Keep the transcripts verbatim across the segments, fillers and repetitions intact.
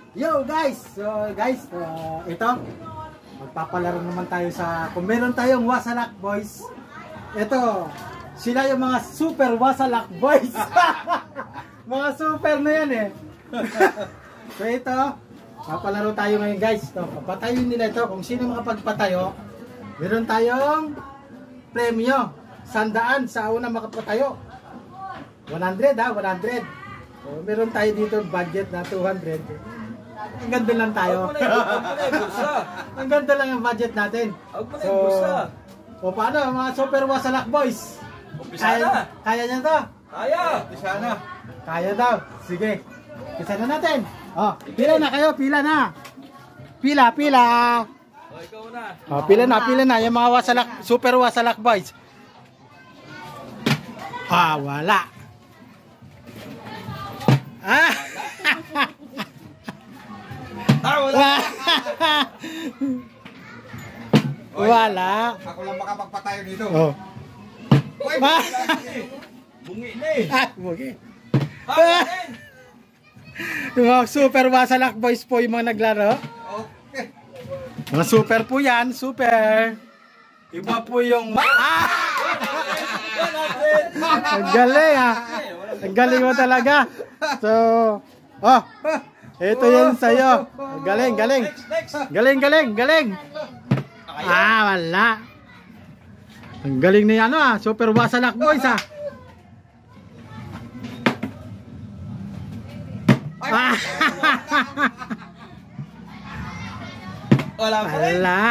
Yo guys, so guys, uh, ito magpapalaro naman tayo sa kung meron tayong Wasalak Boys. Ito, sila yung mga super Wasalak Boys. Mga super na yan eh. So ito, papalaro tayo ngayon guys. Ito, papatayin nila ito. Kung sino makapagpatayo, meron tayong premyo. Sandaan sa una makapatayo. one hundred ha, one hundred. So, meron tayo dito budget na two hundred. Ang ganda lang tayo. Ang ganda lang yung budget natin. So, o paano mga super Wasalak Boys? Kaya, kaya niya to? Kaya! Umpisa na. Kaya daw. Sige. Umpisa na natin. Oh, pila na kayo, pila na. Pila, pila. O, ikaw na. Oh, pila na, pila na yung mga Wasalak, super Wasalak Boys. Ah, wala. Ah. Ah, wala. Wala. Ako lang makapagpatayo dito. Oh. Uy, Ah. Bungi na eh. Ah, okay. Ah, din. Yung mga super Wasalak Boys po yung mga naglaro. Okay. Mga super po yan, super. Iba po yung... Ah! Ang galing ah. Ang galing mo talaga. So, oh, ito yan sa'yo. Galing, galing. Next, next. Galing, galing, galing. Ah, wala. Ang galing na yan ah. Super Wasalak Boys ah. Ah! Wala pa rin. Wala.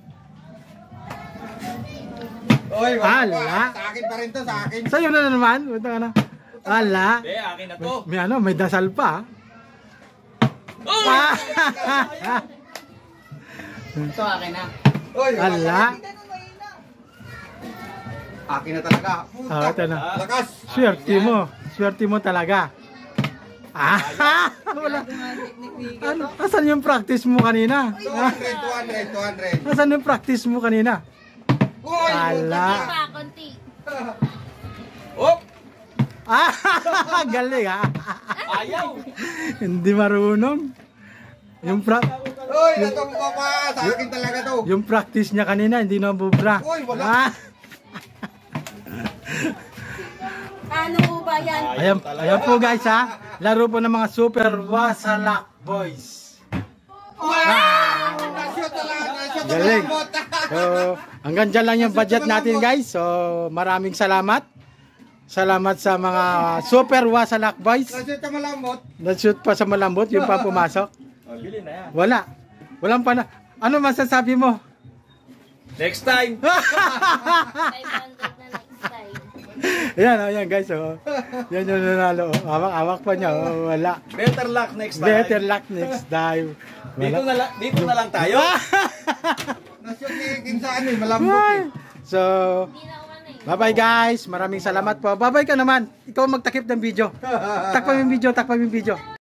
Uy, wala. Ala. Sa akin pa rin to, sa akin. Sa'yo na naman. Ito ka na. Wala. Eh, akin na to. May ano, may dasal pa. Oh! Ah! Ito akin na. Uy, wala Wala. pa rin. Akin na talaga. Puta. Ah, ito na. Lakas. Swerte mo. Swerte mo talaga. Ah! Wala. Ano? Asan yung practice mo kanina? two Ah, hundred, two hundred, two hundred. asan yung practice mo kanina? Uy, Ala. Pa, konti. Oh! Ah! Galing ah. Ayaw! Hindi marunong. Yung pra Uy, natong ko pa. Sa akin talaga to. yung practice niya kanina hindi na bubra. Uy, wala. Ah! Ano ba yan? Ayan, ayan po guys ha. Laro po ng mga super Wasalak Boys. Nashoot na lang, nashoot na Galing. lang, bot. So, hanggang dyan lang yung budget natin guys. So, maraming salamat. Salamat sa mga super Wasalak Boys. Nashoot na malambot. Na-shoot pa sa malambot, yung pa pumasok. Oh, bilhin na yan. Wala. Walang pa na. Ano masasabi mo? Next time! five hundred na next time. Ayan, ayan guys. Oh. Yan yung nanalo. Oh. Awak-awak pa niya. Oh, wala. Better luck next time. Better luck next time. Dito na, lang, dito na lang tayo. Nashoot ni Kim sa ano, eh, malambot eh. So, Hindi na umano eh. bye-bye guys. Maraming salamat po. Bye-bye ka naman. Ikaw magtakip ng video. Takpan mo yung video, takpan mo yung video.